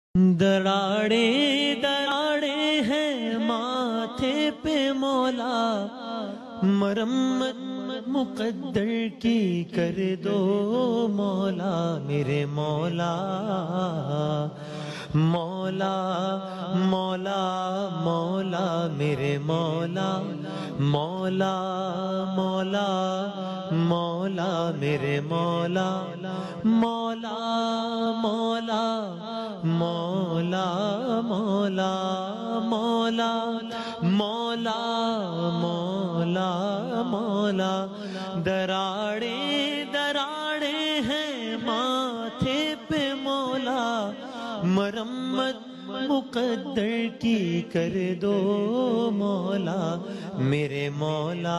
دراڑے دراڑے ہیں ماتھے پہ مولا، مرمت مقدر کی کر دو مولا، میرے مولا مولا مولا مولا میرے مولا مولا مولا مولا میرے مولا مولا مولا مولا مولا مولا مولا مولا مولا دراڑے دراڑے ہیں ماتھے پہ مولا، مرمت مقدر کی کر دو مولا، میرے مولا۔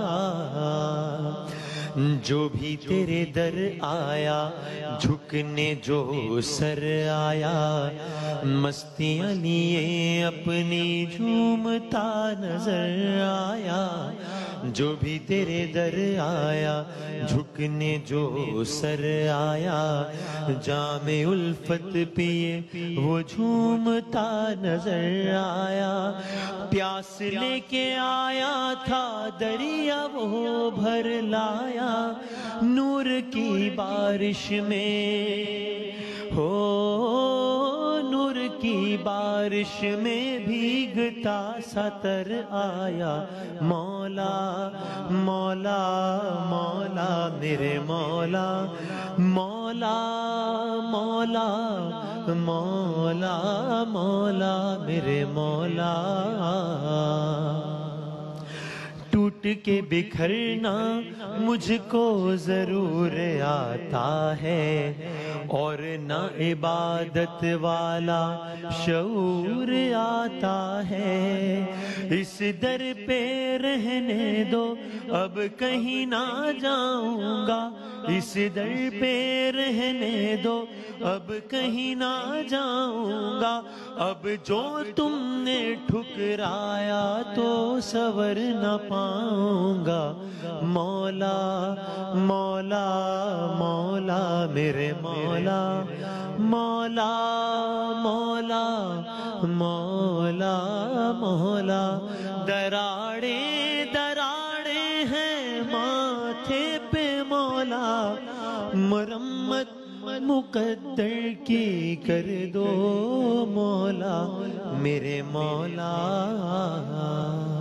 جو بھی تیرے در آیا جھکنے جو سر آیا، مستیاں لیے اپنی جھومتا نظر آیا۔ جو بھی تیرے در آیا جھکنے جو سر آیا، جام الفت پیے وہ جھومتا نظر آیا۔ پیاس لے کے آیا تھا دریا وہ بھر لایا، نور کی بارش میں ہو نور کی بارش میں بھیگتا سا تر آیا۔ مولا مولا مولا میرے مولا مولا مولا مولا مولا میرے مولا۔ ٹوٹ کے بکھرنا مجھ کو ضرور آتا ہے، اور نہ عبادت والا شعور آتا ہے۔ اس در پہ رہنے دو اب کہیں نہ جاؤں گا، اس در پہ رہنے دو اب کہیں نہ جاؤں گا۔ اب جو تم نے ٹھکرایا تو سور نہ پاؤں گا۔ مولا مولا مولا میرے مولا مولا مولا مولا مولا دراڑے دراڑے ہیں ماتھے پہ مولا، مرمت مقدر کی کر دو مولا، میرے مولا۔